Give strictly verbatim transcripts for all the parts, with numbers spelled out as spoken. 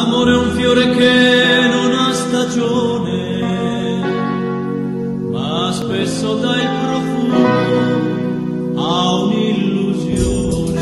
L'amore è un fiore che non ha stagione, ma spesso dà il profumo a un'illusione.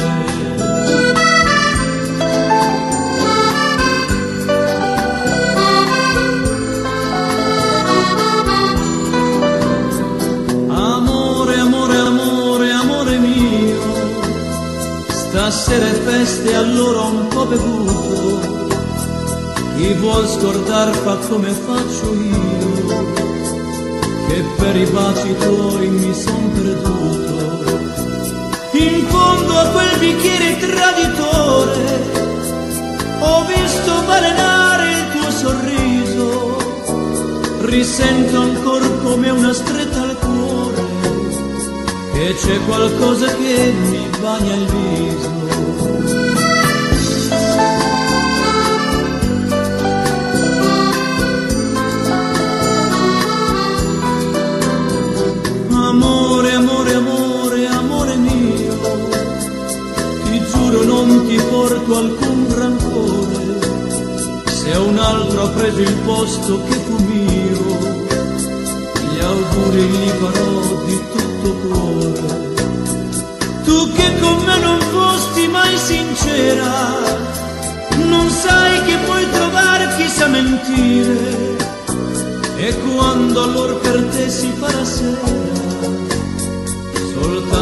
Amore, amore, amore, amore mio, stasera è feste allora un po' bevuto. Chi vuol scordar fa come faccio io, che per i baci tuoi mi son perduto. In fondo a quel bicchiere traditore ho visto balenare il tuo sorriso. Risento ancor come una stretta al cuore, che c'è qualcosa che mi bagna il viso. Amore, amore, amore, amore mio, ti giuro non ti porto alcun rancore, se un altro ha preso il posto che fu mio, gli auguri li farò di tutto cuore. Tu che con me non fosti mai sincera, non sai che puoi trovare chi sa mentire, e quando allora per te si farà sera, soltanto